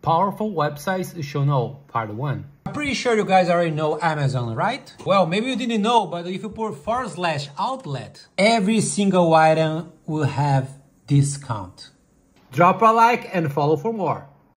Powerful websites you should know, part 1. I'm pretty sure you guys already know Amazon, right? Well, maybe you didn't know, but if you put /outlet, every single item will have discount. Drop a like and follow for more.